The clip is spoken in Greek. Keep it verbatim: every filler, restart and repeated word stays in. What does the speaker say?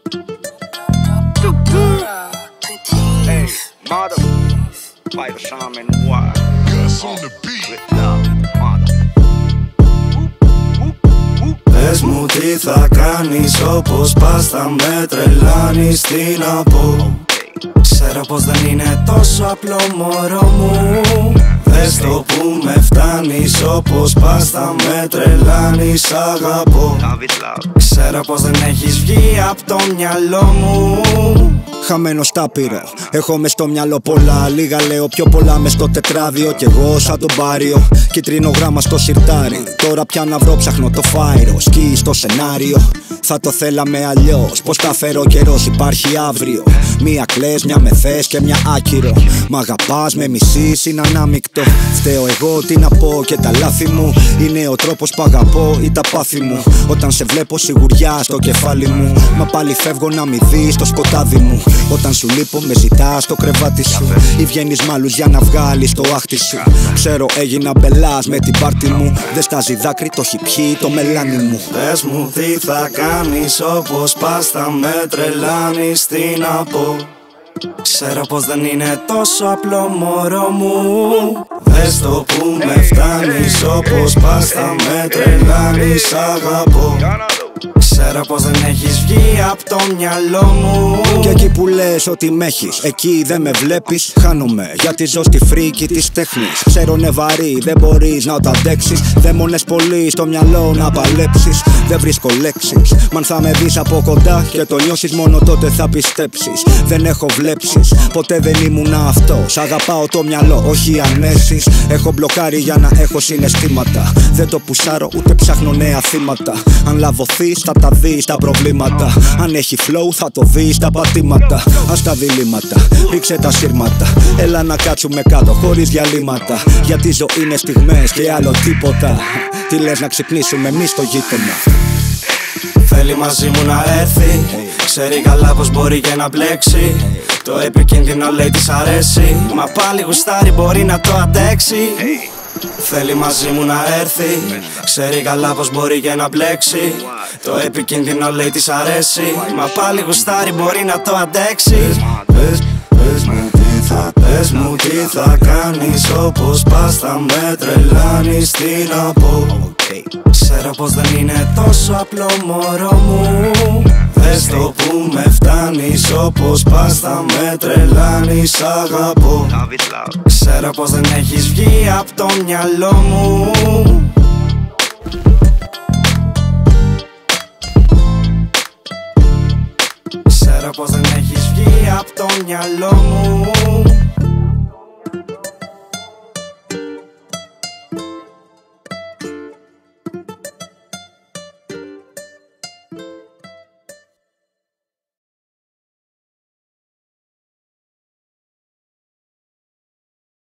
Hey, mother, fight a shaman, why? Gus on the beat. Πες μου τι θα κάνεις, όπως πας θα με τρελάνεις, τι να πω. Ξέρω πως δεν είναι τόσο απλό, μωρό μου. Δες το που με φτάνεις, όπως πας θα με τρελάνεις, αγαπώ. Ξέρω πως δεν έχεις βγει απ' το μυαλό μου. Χαμένος τα πήρα, έχω μες στο μυαλό πολλά. Λίγα λέω, πιο πολλά μες στο τετράδιο. Κι εγώ σαν τον Πάριο, κίτρινο γράμμα στο σιρτάρι. Τώρα πια να βρω, ψάχνω το φάιρο. Σκι στο σενάριο, θα το θέλαμε αλλιώς. Πως τα φέρω, καιρός υπάρχει αύριο. Μία κλαις, μια με θες και μια άκυρο. Μ' αγαπάς, με μισείς, είναι ανάμεικτο. Φταίω εγώ, τι να πω, και τα λάθη μου είναι ο τρόπος που αγαπώ ή τα πάθη μου. Όταν σε βλέπω σιγουριά στο κεφάλι μου, μα πάλι φεύγω να μη δεις το σκοτάδι μου. Όταν σου λείπω με ζητάς στο κρεβάτι σου, ή βγαίνεις μ' άλλους για να βγάλεις το άχτη σου. Ξέρω έγινα μπελάς με την πάρτι μου, δεν στάζει δάκρυ, το έχει πιει το μελάνι μου. Πες μου τι θα κάνεις, όπως πας θα με τρελάνεις, τι να πω. Ξέρω πως δεν είναι τόσο απλό, μωρό μου. Δες το που με φτάνεις, όπως πας θα με τρελάνεις, αγαπώ. Ξέρω πως δεν έχεις βγει απ' το μυαλό μου. Και εκεί που λες ότι μ' έχεις, εκεί δεν με βλέπεις. Χάνομαι γιατί ζω στη φρίκη της τέχνης. Ξέρω είναι βαρύ, δεν μπορείς να το αντέξεις. Δαίμονες πολύ στο μυαλό να παλέψεις. Δεν βρίσκω λέξεις, μα αν θα με δεις από κοντά και το νιώσεις, μόνο τότε θα πιστέψεις. Δεν έχω βλέψεις, ποτέ δεν ήμουν αυτός. Αγαπάω το μυαλό, όχι ανέσεις. Έχω μπλοκάρει για να έχω συναισθήματα. Δεν το πουσάρω, ούτε ψάχνω νέα θύματα. Αν λαβωθείς θα τα δεις τα προβλήματα. Αν έχει flow θα το δεις τα πατήματα. Ας τα διλήμματα, ρίξε τα σύρματα. Έλα να κάτσουμε κάτω χωρίς διαλύματα. Γιατί ζωή είναι στιγμές και άλλο τίποτα. Τι λες να ξυπνήσουμε εμείς στο γείτονα. Θέλει μαζί μου να έρθει, ξέρει καλά πως μπορεί και να μπλέξει. Το επικίνδυνο λέει της αρέσει, μα πάλι γουστάρει, μπορεί να το αντέξει. Θέλει μαζί μου να έρθει, ξέρει καλά πως μπορεί και να μπλέξει. Το επικίνδυνο λέει της αρέσει, μα πάλι γουστάρει, μπορεί να το αντέξει. Πες, πες μου τι θα, πες μου τι θα κάνεις, όπως πας θα με τρελάνεις, τι να πω. Ξέρω πως δεν είναι τόσο απλό, μωρό μου. Δες το που με φτάνεις, όπως πας θα με τρελάνεις, αγαπώ. Ξέρω πως δεν έχεις βγει απ' το μυαλό μου. Ξέρω πως δεν έχεις βγει απ' το μυαλό μου.